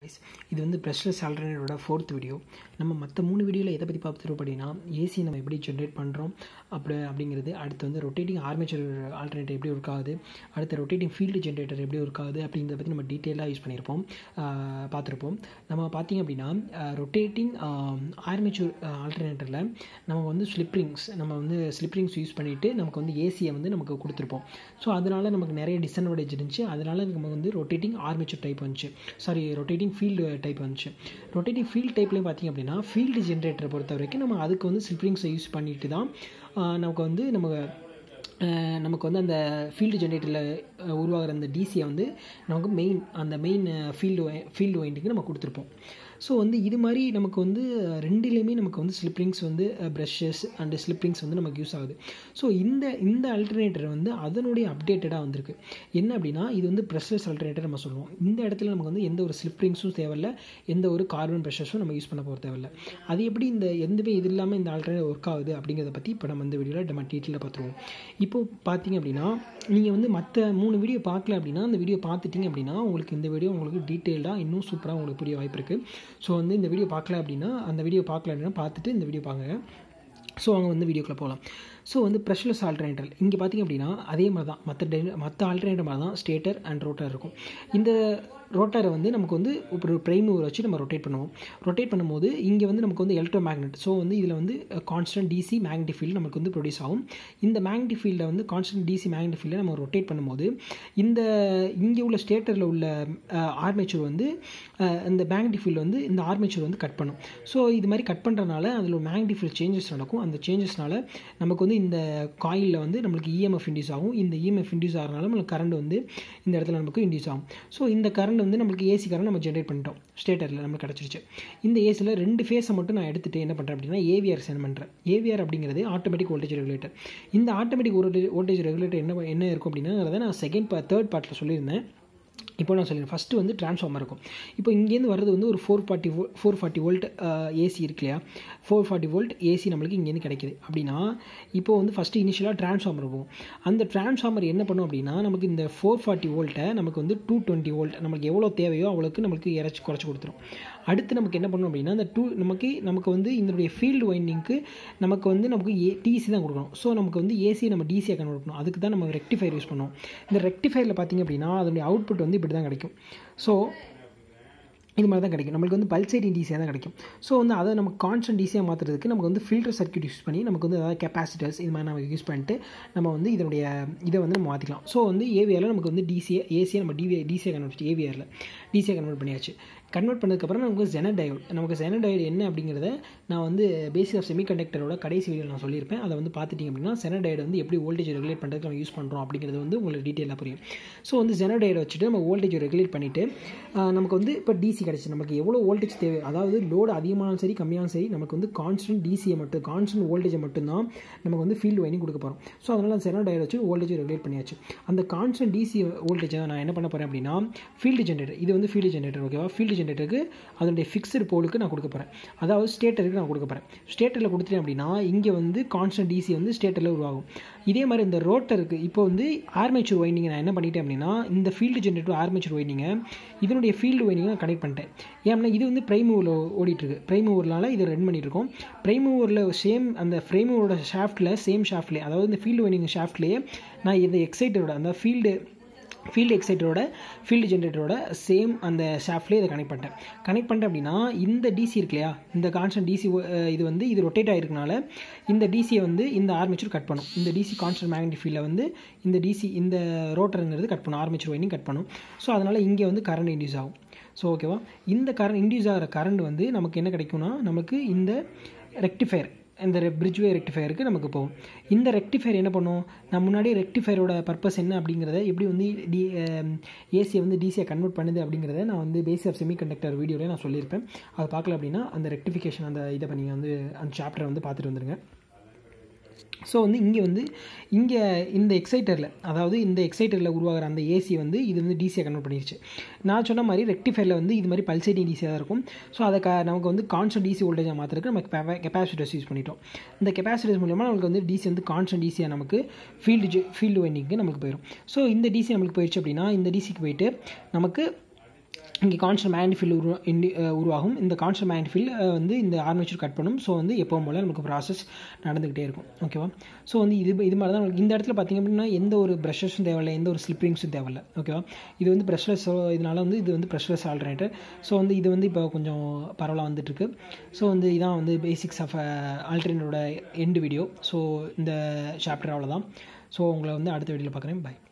இது வந்து Brushless Alternator fourth video. நம்ம மற்ற 3 வீடியோவில் எதை பற்றி பார்த்துருப்போம் அப்படின்னா, ஏசி நம்ம எப்படி ஜென்ரேட் பண்ணுறோம் அப்படிங்கிறது, அடுத்து வந்து ரொட்டேட்டிங் ஆர்மேச்சர் ஆல்டர்னேட்டர் எப்படி ஒர்க் ஆகுது, அடுத்து ரொட்டேட்டிங் ஃபீல்டு ஜென்ரேட்டர் எப்படி ஒர்க் ஆகுது அப்படிங்கிறத பற்றி நம்ம டீட்டெயிலாக யூஸ் பண்ணியிருப்போம், பார்த்துருப்போம். நம்ம பார்த்திங்க அப்படின்னா ரொட்டேட்டிங் ஆர்மேச்சர் ஆல்டர்னேட்டரில் நம்ம வந்து ஸ்லிப்ரிங்ஸ் யூஸ் பண்ணிவிட்டு நமக்கு வந்து ஏசியை வந்து நமக்கு கொடுத்துருப்போம். ஸோ அதனால் நமக்கு நிறைய டிஸ்அட்வான்டேஜ் இருந்துச்சு. அதனால் நம்ம வந்து ரொட்டேட்டிங் ஆர்மேச்சர் டைப் வந்துச்சு, ரொட்டேட்டிங் ஃபீல்டு டைப் வந்துச்சு. ரொட்டேட்டிங் ஃபீல்டு டைப்லேயும் பார்த்திங்க அப்படின்னா ஃபீல்டு ஜென்ரேட்டரை பொறுத்த வரைக்கும் நம்ம அதுக்கு வந்து ஸ்லிப்ரிங்ஸை யூஸ் பண்ணிட்டு தான் நமக்கு வந்து அந்த ஃபீல்டு ஜென்ரேட்டரில் உருவாகிற அந்த டிசியை வந்து நமக்கு மெயின் ஃபீல்டு வைண்டிங்கு நம்ம கொடுத்துருப்போம். ஸோ வந்து இது மாதிரி நமக்கு வந்து ரெண்டுலேயுமே நமக்கு வந்து ஸ்லிப்ரிங்ஸ் வந்து ப்ரஷஸ் அண்டு ஸ்லிப்ரிங்ஸ் வந்து நமக்கு யூஸ் ஆகுது. ஸோ இந்த அல்டர்னேட்டர் வந்து அதனுடைய அப்டேட்டடாக வந்திருக்கு. என்ன அப்படின்னா, இது வந்து ப்ரஷ்லெஸ் அல்டர்னேட்டர் நம்ம சொல்லுவோம். இந்த இடத்துல நமக்கு வந்து எந்த ஒரு ஸ்லிப்ரிங்ஸும் தேவையில்லை, எந்த ஒரு கார்பன் ப்ரஷஸும் நம்ம யூஸ் பண்ண போகிற தேவையில்லை. அது எப்படி எதுவுமே இது இல்லாமல் இந்த அல்டர்னேட்டர் ஒர்க் ஆகுது அப்படிங்கிறத பற்றி இப்போ நம்ம இந்த வீடியோவில் நம்ம டீட்டெயிலாக பார்த்துருவோம். இப்போது பார்த்தீங்க அப்படின்னா, நீங்கள் வந்து மற்ற 3 வீடியோ பார்க்கல அப்படின்னா அந்த வீடியோ பார்த்துட்டிங்க அப்படின்னா உங்களுக்கு இந்த வீடியோ உங்களுக்கு டீட்டெயில்டாக இன்னும் சூப்பராக உங்களுக்கு புரிய வாய்ப்பு இருக்குது. ஸோ வந்து இந்த வீடியோ பார்க்கல அப்படின்னா பார்த்துட்டு இந்த வீடியோ பாருங்க. ஸோ அவங்க வந்து வீடியோக்குள்ளே போகலாம். ஸோ வந்து ப்ரஷ்லெஸ் ஆல்டர்னேட்டர் இங்கே பார்த்திங்க அப்படின்னா அதே மாதிரி தான் மற்ற ஆல்டர்னேட்டர் மாதிரி தான் ஸ்டேட்டர் அண்ட் ரோட்டர் இருக்கும். இந்த ரோட்டரை வந்து நமக்கு வந்து ஒரு பிரைம் மூவர் வச்சு நம்ம ரொட்டேட் பண்ணும்போது இங்கே வந்து நமக்கு வந்து எலக்ட்ரோ மேக்னெட். ஸோ வந்து இதில் வந்து கான்ஸ்டன்ட் டிசி மேக்னெட்டிக் ஃபீல்டு நமக்கு வந்து ப்ரொடியூஸ் ஆகும். இந்த மேக்னெட்டிக் ஃபீல்டை வந்து கான்ஸ்டன்ட் டிசி மேக்னெட்டிக் ஃபீல்டை நம்ம ரொட்டேட் பண்ணும்போது இங்கே உள்ள ஸ்டேட்டரில் உள்ள ஆர்மேச்சர் வந்து இந்த மேக்னெட்டிக் ஃபீல்டு வந்து இந்த ஆர்மேச்சர் வந்து கட் பண்ணும். ஸோ இது மாதிரி கட் பண்ணுறதுனால அதில் ஒரு மேக்னெட்டிக் ஃபீல்டு சேஞ்சஸ் நடக்கும். அந்த சேஞ்சஸ்னால நமக்கு வந்து இந்த காயிலில் வந்து நம்மளுக்கு இஎம்எஃப் இன்டியூஸ் ஆகும். இந்த இஎம்எஃப் இன்டியூஸ் ஆகிறனால நம்மளுக்கு கரண்ட் வந்து இந்த இடத்துல நமக்கு இன்டியூஸ் ஆகும். ஸோ இந்த கரண்ட் வந்து நம்மளுக்கு ஏசி கரண்ட் நம்ம ஜென்ரேட் பண்ணிட்டோம், ஸ்டேட்டரில் நம்மளுக்கு கிடச்சிருச்சு. இந்த ஏசியில் 2 ஃபேஸை மட்டும் நான் எடுத்துகிட்டு என்ன பண்ணுறேன் அப்படின்னா ஏவிஆர் சென்ட் பண்ணுறேன். ஏவிஆர் அப்படிங்கிறது ஆட்டோமேட்டிக் வோல்டேஜ் ரெகுலேட்டர். இந்த ஆட்டோமேட்டிக் வோல்டேஜ் ரெகுலேட்டர் என்ன இருக்கும் அப்படின்னா நான் தேர்ட் பார்ட்டில் சொல்லியிருந்தேன். இப்போ நான் சொல்லிடுறேன். ஃபஸ்ட்டு வந்து ட்ரான்ஸ்ஃபார்மர் இருக்கும். இப்போ இங்கேருந்து வர்றது வந்து ஒரு 440 வோல்ட் ஏசி இருக்கு இல்லையா, 440 வோல்ட் ஏசி நம்மளுக்கு இங்கேருந்து கிடைக்கிது அப்படின்னா, இப்போ வந்து ஃபஸ்ட்டு இனிஷியலாக ட்ரான்ஸ்ஃபார்மர் போகும். அந்த ட்ரான்ஸ்ஃபார்மர் என்ன பண்ணும் அப்படின்னா நமக்கு இந்த 440 வோல்ட்டை நமக்கு வந்து 220 வோல்ட் நமக்கு எவ்வளோ தேவையோ அவ்வளோக்கு நம்மளுக்கு குறைச்சி கொடுத்துரும். அடுத்து நமக்கு என்ன பண்ணணும் அப்படின்னா அந்த நமக்கு வந்து இதனுடைய ஃபீல்டு வைண்டிங்க்கு நமக்கு டிசி தான் கொடுக்கணும். ஸோ நமக்கு வந்து ஏசியை நம்ம டிசியை கன்வெர்ட் பண்ணணும். அதுக்கு தான் நம்ம ரெக்டிஃபையர் யூஸ் பண்ணுவோம். இந்த ரெக்டிஃபையரில் பார்த்திங்க அப்படின்னா அதனுடைய அவுட்புட் வந்து இப்படி தான் கிடைக்கும். ஸோ இது மாதிரி தான் கிடைக்கும். நம்மளுக்கு வந்து பல்சேட்டிங் டிசியாக தான் கிடைக்கும். ஸோ வந்து அதை நமக்கு கான்ஸ்டன்ட் டிசியாக மாற்றுறதுக்கு நமக்கு வந்து ஃபில்டர் சர்க்யூட் யூஸ் பண்ணி நமக்கு வந்து அதாவது கெப்பாசிட்டர்ஸ் இது மாதிரி நம்ம யூஸ் பண்ணிட்டு நம்ம வந்து இதை வந்து நம்ம மாற்றிக்கலாம். ஸோ வந்து ஏவிஆரில் நமக்கு வந்து ஏசியை நம்ம டிசியை கன்வெர்ட் பண்ணியாச்சு. கன்வெர்ட் பண்ணதுக்கப்புறம் நமக்கு ஜெனடையோடு என்ன அப்படிங்கிறத நான் வந்து பேசிக் ஆஃப் செமிகண்டக்டரோட கடைசி வீடியோ நான் சொல்லியிருப்பேன். அதை வந்து பார்த்துட்டிங்க அப்படின்னா ஜெனடையோடு வந்து எப்படி வோல்டேஜ் ரெகுலேட் பண்ணுறதுக்கு நம்ம யூஸ் பண்ணுறோம் அப்படிங்கிறது வந்து உங்களுக்கு டீட்டெயிலாக புரியும். ஸோ வந்து ஜெனடையோட வச்சுட்டு நம்ம வோல்டேஜ் ரெகுலேட் பண்ணிவிட்டு நமக்கு வந்து இப்போ டிசி கிடச்சி நமக்கு எவ்வளோ வோல்டேஜ் தேவை, அதாவது லோடு அதிகமானாலும் சரி கம்மியானாலும் சரி நமக்கு வந்து கான்ஸ்டன்ட் வோல்டேஜை மட்டும்தான் நமக்கு வந்து ஃபீல்டு வைண்டிங் கொடுக்க போகிறோம். ஸோ அதனால் ஜெனடையோட வச்சு வோல்டேஜ் ரெகுலேட் பண்ணியாச்சு. அந்த கான்ஸ்டன்ட் டிசி வோல்டேஜை நான் என்ன பண்ண போகிறேன் அப்படின்னா ஃபீல்டு ஜென்ரேட்டர், இது வந்து ஃபீல்டு ஜென்ரேட்டர் ஓகேவா, ஃபீல்டு ஜென்ரேட்டருக்கு அதனுடைய ஃபிக்ஸ்டு போலுக்கு நான் கொடுக்க போகிறேன், அதாவது ஸ்டேட்டருக்கு நான் கொடுக்க போகிறேன். ஸ்டேட்டரில் கொடுத்துட்டேன் அப்படின்னா இங்கே வந்து கான்ஸ்டன்ட் டிசி வந்து ஸ்டேட்டரில் உருவாகும். இதே மாதிரி இந்த ரோட்டருக்கு இப்போ வந்து ஆர்மேச்சர் வைண்டிங்கை நான் என்ன பண்ணிட்டேன் அப்படின்னா இந்த ஃபீல்டு ஜென்ரேட்டர் ஆர்மேச்சர் வைண்டிங்கை இதனுடைய ஃபீல்டு வைண்டிங்கை கனெக்ட் பண்ணிட்டேன். ஏன்னா இது வந்து பிரைம் மூவரில் ஓடிட்டுருக்கு. பிரைம் மூவர்னால இதை ரன் பண்ணிட்டு இருக்கோம். பிரைம் மூவரில் அந்த பிரைம் மூவரோட ஷாஃப்ட்லேயே அதாவது இந்த ஃபீல்டு வைண்டிங் ஷாஃப்ட்லேயே நான் இந்த எக்ஸைட்டரோட அந்த ஃபீல்டு எக்ஸைட்டரோட ஃபீல்டு ஜென்ரேட்டரோட சேம் அந்த ஷாஃப்ட்லேயே இதை கனெக்ட் பண்ணிட்டேன் அப்படின்னா இந்த டிசி இருக்கு இல்லையா, இந்த கான்ஸ்டன்ட் டிசி இது ரொட்டேட் ஆகிருக்கனால இந்த டிசியை வந்து இந்த ஆர்மேச்சர் கட் பண்ணும். இந்த டிசி கான்ஸ்டன்ட் மேக்னெட்டிக் ஃபீல்டில் வந்து இந்த ரோட்டருங்கிறது கட் பண்ணும், ஆர்மேச்சர் வைண்டிங் கட் பண்ணும். ஸோ அதனால் இங்கே வந்து கரண்ட் இன்டியூஸ் ஆகும். ஸோ ஓகேவா, இந்த இன்டியூஸ் ஆகிற கரண்ட் வந்து நமக்கு என்ன கிடைக்கும்னா நமக்கு இந்த ரெக்டிஃபையர், இந்த பிரிட்ஜ்வே ரெக்டிஃபையருக்கு நமக்கு போகும். இந்த ரெக்டிஃபையர் என்ன பண்ணும், நான் முன்னாடி ரெக்டிஃபையரோட பர்பஸ் என்ன அப்படிங்கிறத எப்படி வந்து ஏசியை வந்து டிசியை கன்வெர்ட் பண்ணுது அப்படிங்கிறத நான் வந்து பேசிக் ஆஃப் செமிகண்டக்டர் வீடியோவில் நான் சொல்லியிருப்பேன். அதை பார்க்கல அப்படின்னா அந்த ரெக்டிஃபிகேஷன் இதை நீங்கள் வந்து அந்த சாப்டரை வந்து பார்த்துட்டு வந்துடுங்க. ஸோ வந்து இங்கே இந்த எக்ஸைட்டரில் உருவாகிற அந்த ஏசி வந்து இது வந்து டிசியை கன்வெர்ட் பண்ணிடுச்சு. நான் சொன்ன மாதிரி ரெக்டிஃபையரில் வந்து இது மாதிரி பல்சேட்டிங் டிசியாக தான் இருக்கும். ஸோ அதை நமக்கு வந்து கான்ஸ்டன்ட் டிசி வோல்டேஜாக மாற்றுறதுக்கு நமக்கு கெப்பாசிட்டர்ஸ் யூஸ் பண்ணிட்டோம். இந்த கெப்பாசிட்டர்ஸ் மூலமாக நமக்கு வந்து டிசி வந்து கான்ஸ்டன்ட் டிசியாக நமக்கு ஃபீல்டு வைண்டிங்க்கு நமக்கு போயிடும். ஸோ இந்த டிசி நம்மளுக்கு போயிடுச்சு அப்படின்னா இந்த டிசிக்கு போயிட்டு நமக்கு இங்கே கான்ஸ்டன்ட் மேக்னெட்டிக் ஃபீல்டு உருவாகும். இந்த கான்ஸ்டன்ட் மேக்னெட்டிக் ஃபீல்டு வந்து இந்த ஆர்மேச்சர் கட் பண்ணும். ஸோ வந்து எப்பவும் போல் நமக்கு ப்ராசஸ் நடந்துக்கிட்டே இருக்கும். ஓகேவா? ஸோ வந்து இது மாதிரி தான் இந்த இடத்துல பார்த்திங்க அப்படின்னா எந்த ஒரு ப்ரஷஸும் தேவையில்லை, எந்த ஒரு ஸ்லிப் ரிங்ஸும் தேவையில்லை. ஓகேவா? இது வந்து ப்ரஷ்லெஸ், இதனால் வந்து இது வந்து ப்ரஷ்லெஸ் ஆல்டர்னேட்டர். ஸோ வந்து இது வந்து இப்போ கொஞ்சம் பரவலாக வந்துட்டுருக்கு. ஸோ வந்து இதான் வந்து பேசிக்ஸ் ஆஃப் ஆல்டர்னேட்டரோட எண்டு வீடியோ. ஸோ இந்த சாப்டர் அவ்வளோதான். ஸோ உங்களை வந்து அடுத்த வீடியோவில் பார்க்குறேன். பை.